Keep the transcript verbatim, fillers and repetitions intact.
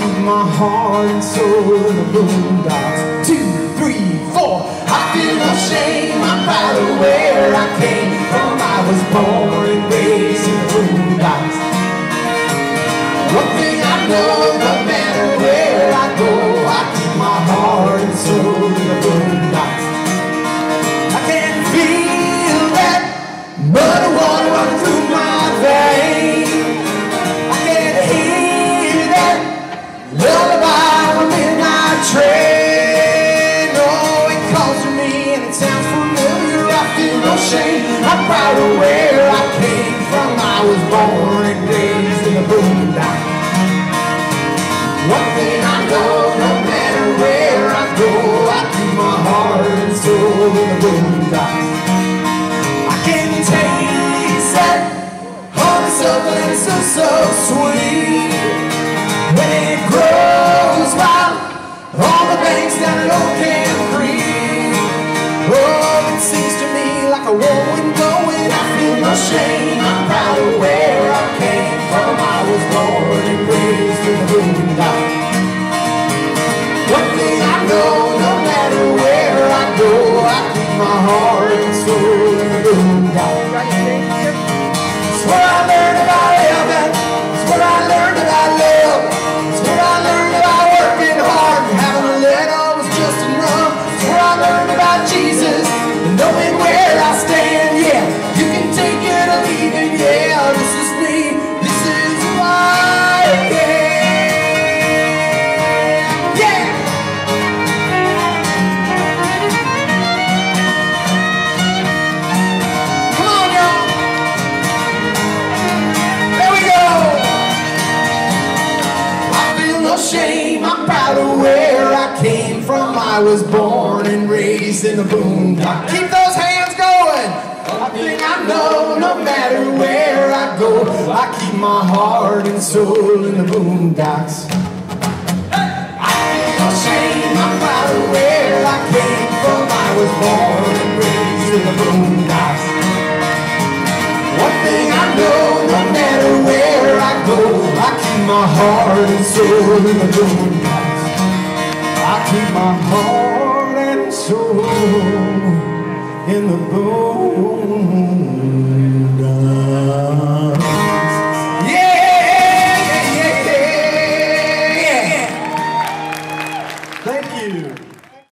keep my heart and soul in the boondocks. Two, three, four. I feel no shame, I'm proud of where I came from. I was born and raised in the boondocks. One thing I know, no matter where I go, I keep my heart and soul in the boondocks. I can feel that muddy water running through my veins. I can hear that lullaby on a midnight train. Oh, it calls to me and it sounds familiar. I feel no shame, I'm proud of where I came from. I was born and raised in the boondocks. One thing I know, no matter where I go, I keep my heart and soul in the boondocks. I can taste that honeysuckle, it's so, so sweet. When it grows wild on the banks down at Old Camp Creek. Oh, it sings to me like a whirlwind blowing. I feel no shame, I'm proud of where I came from. I was born and raised in the boondocks. One thing I know, no matter where I go, I keep my heart and soul in the boondocks. It's where I learned about heaven, it's where I learned about love, it's where I learned about working hard and having a little was just enough. It's where I learned about Jesus and knowing where I stand. Yeah, you can take it or leave it. Yeah, this is me, this is who I am. Shame, I'm proud of where I came from. I was born and raised in the boondocks. Keep those hands going. One thing I know, no matter where I go, I keep my heart and soul in the boondocks. I feel no shame, I'm proud of where I came from. I was born and raised in the boondocks. One thing I know, no matter where I go, I keep my heart and soul in the boondocks. I keep my heart and soul in the boondocks.